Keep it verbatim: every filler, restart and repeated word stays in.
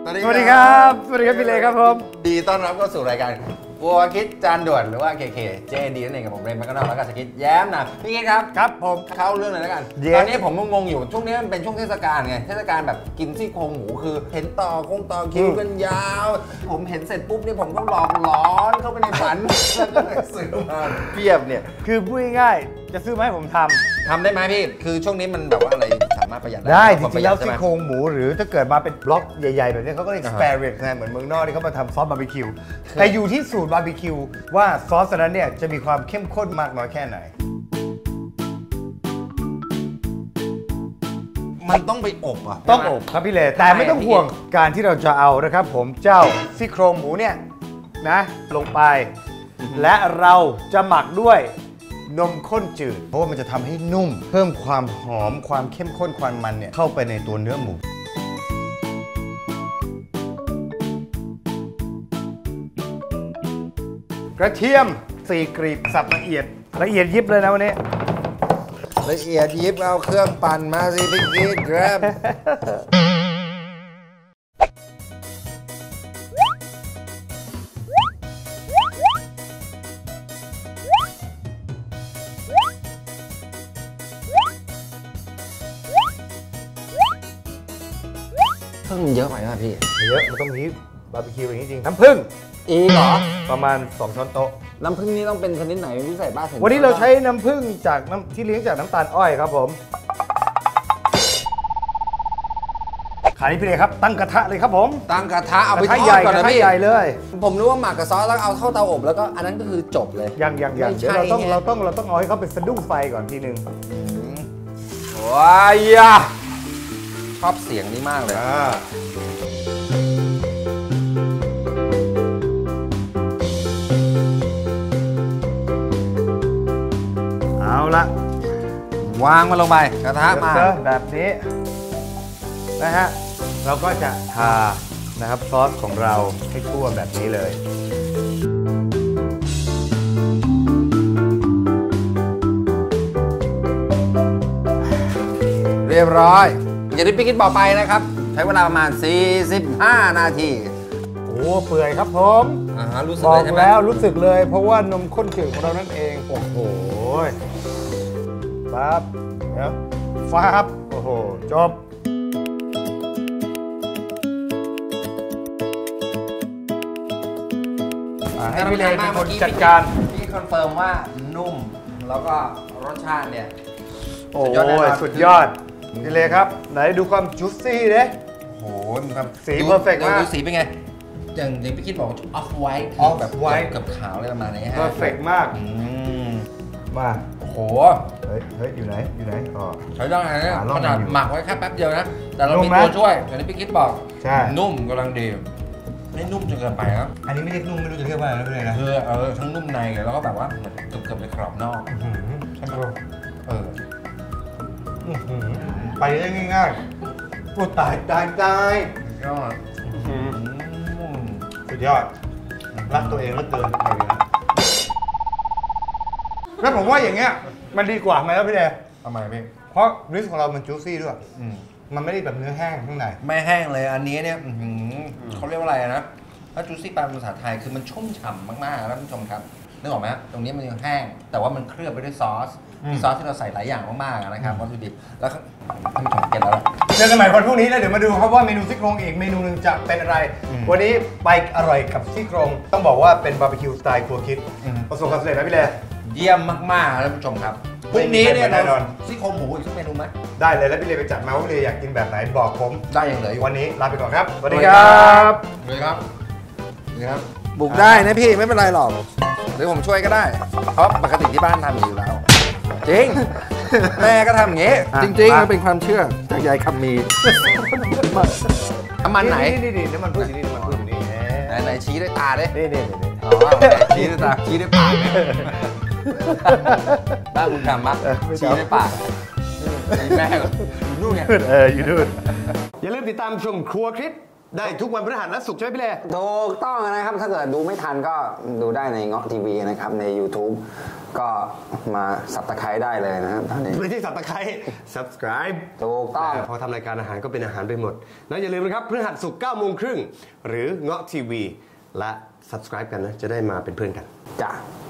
สวัสดีครับสวัสดีครับพี่เล็กครับผมดีต้อนรับเข้าสู่รายการวัวคิดจานด่วนหรือว่า เค เค เจ ดี นั่นเองกับผมเรนแมคโดนัลด์แล้วก็สกิทแย้มนะพี่คิดครับครับผมเข้าเรื่องเลยแล้วกันตอนนี้ผมงงๆอยู่ช่วงนี้มันเป็นช่วงเทศกาลไงเทศกาลแบบกินซี่โครงหมูคือเห็นต่อคงต่อคิวกันยาวผมเห็นเสร็จปุ๊บนี่ผมก็หลอกหลอนเข้าไปในฝันแล้วก็เลยซื้อมาเพียบเนี่ยคือพูดง่ายๆจะซื้อมาให้ผมทำทำได้ไหมพี่คือช่วงนี้มันแบบว่าอะไรสามารถประหยัดได้ได้จริงๆแล้วซี่โครงหมูหรือถ้าเกิดมาเป็นบล็อกใหญ่ๆแบบนี้เขาก็เรียกสเปรย์นะเหมือนเมืองนอกที่เขามาทำซอสบาร์บีคิวแต่อยู่ที่สูตรบาร์บีคิวว่าซอสนั้นเนี่ยจะมีความเข้มข้นมากน้อยแค่ไหนมันต้องไปอบอ่ะต้องอบครับพี่เล่แต่ไม่ต้องห่วงการที่เราจะเอานะครับผมเจ้าซี่โครงหมูเนี่ยนะลงไปและเราจะหมักด้วยนมข้นจืดเพราะว่ามันจะทำให้นุ่มเพิ่มความหอมความเข้มข้นความมันเนี่ยเข้าไปในตัวเนื้อหมูกระเทียมสี่กลีบสับละเอียดละเอียดยิบเลยนะวันนี้ละเอียดยิบเอาเครื่องปั่นมาสิพี่กิ๊ดครับเพิ่งเยอะไปป่ะพี่เยอะมันต้องมีบาร์บีคิวอย่างนี้จริงน้ำผึ้งอีเหรอประมาณสองช้อนโต๊ะน้ำผึ้งนี่ต้องเป็นชนิดไหนพิเศษบ้างวันนี้เราใช้น้ำผึ้งจากน้ำที่เลี้ยงจากน้ำตาลอ้อยครับผมขายนี่พี่เลยครับตั้งกระทะเลยครับผมตั้งกระทะเอาไปทอดก่อนนะพี่ใหญ่เลยผมรู้ว่าหมักกับซอสแล้วเอาเข้าเตาอบแล้วก็อันนั้นก็คือจบเลยยังยังยังเดี๋ยวเราต้องเราต้องเราต้องเอาให้เขาเป็นสะดุ้งไฟก่อนทีนึงว้ายชอบเสียงนี้มากเลยเอาละวางมันลงไปกระทะมาแบบนี้นะฮะเราก็จะทานะครับซอสของเราให้ทั่วแบบนี้เลยเรียบร้อยอย่างที่พี่คิดบอกไปนะครับใช้เวลาประมาณสี่สิบห้านาทีโอ้เปื่อยครับผมบอกแล้วรู้สึกเลยเพราะว่านมข้นจืดของเรานั่นเองโอ้โหปั๊บเดี๋ยวฟ้าบโอ้โหจบให้พี่เล็กเป็นคนจัดการพี่คอนเฟิร์มว่านุ่มแล้วก็รสชาติเนี่ยโอ้ยสุดยอดพี่เล็กครับไหนดูความจุ๊ซี่เด้โอ้โหแบบสีเพอร์เฟกต์มากดูสีเป็นไงอย่างอย่างพี่คิดบอกออฟไวท์แบบไวท์กับขาวอะไรประมาณนี้ฮะเพอร์เฟกต์มากมาโอ้โหเฮ้ยเฮ้ยอยู่ไหนอยู่ไหนอ๋อใช้ได้ไงเนี่ยขนาดหมักไว้แค่แป๊บเดียวนะแต่เรามีตัวช่วยอย่างที่พี่คิดบอกใช่นุ่มกำลังดีไม่นุ่มจนเกินไปครับอันนี้ไม่เรียกนุ่มไม่รู้จะเรียกว่าอะไรเลยนะคือเออทั้งนุ่มในแล้วก็แบบว่าเหมือนเกือบเกือบในกรอบนอกใช่ไหมเออไปได้ง่ายๆโอ้ตายตายตายยอดสุดยอดรักตัวเองแล้วเกินไปนะแล้วผมว่าอย่างเงี้ยมันดีกว่าไหมครับพี่เดชทำไมพี่เพราะริสของเรามันจูซี่ด้วยมันไม่ได้แบบเนื้อแห้งข้างในไม่แห้งเลยอันนี้เนี่ยเขาเรียกว่าอะไรนะถ้าจูซี่แปลเป็นภาษาไทยคือมันชุ่มฉ่ำมากๆท่านผู้ชมครับนึกออกไหมตรงนี้มันยังแห้งแต่ว่ามันเคลือบไปด้วยซอสมีซอสที่เราใส่หลายอย่างมากๆนะครับวัตถุดิบแล้วท่านผู้ชมเก็ตแล้วเจอกันใหม่วันพรุ่งนี้แล้วเดี๋ยวมาดูครับว่าเมนูซี่โครงอีกเมนูหนึ่งจะเป็นอะไรวันนี้ไปอร่อยกับซี่โครงต้องบอกว่าเป็นบาร์บีคิวสไตล์ครัวคิดประสบความสำเร็จไหมพี่เล่เยี่ยมมากๆท่านผู้ชมครับพรุ่งนี้เนี่ยเราซี่โครงหมูอีกสักเมนูไหมได้เลยแล้วพี่เล่ไปจัดมาว่าพี่เล่อยากกินแบบไหนบอกผมได้อย่างเลยวันนี้ลาไปก่อนครับสวัสดีครับสวัสดีครับนี่ครับบุกได้นะพี่ไม่เป็นไรหรอกหรือผมช่วยก็ได้เพราะปกติที่บ้านทำอยู่แล้วจริงแม่ก็ทำอย่างงี้จริงๆมันเป็นความเชื่อจากยายคำมีน้ำมันไหนนี่นี่น้ำมันพืชนี่น้ำมันพืชนี่ไหนชี้ด้วยตาดินี่นี่อ๋อชี้ด้วยตาชี้ด้วยปากบ้าคุณทำปะชี้ด้วยปากแม่อยู่นู่นไงเอออยู่นู่นอย่าลืมติดตามชมครัวคลิปได้ทุกวันพฤหัสและศุกร์ใช่ไหมพี่เล่ถูกต้องนะครับถ้าเกิดดูไม่ทันก็ดูได้ในเงาะทีวีนะครับใน YouTube ก็มาสับตะไคร้ได้เลยนะครับตอนนี้ไม่ใช่สับตะไคร้ subscribe ถูกต้องพอทำรายการอาหารก็เป็นอาหารไปหมดแล้วอย่าลืมนะครับพฤหัสศุกร์เก้าโมงครึ่งหรือเงาะทีวีและ subscribe กันนะจะได้มาเป็นเพื่อนกันจ้ะ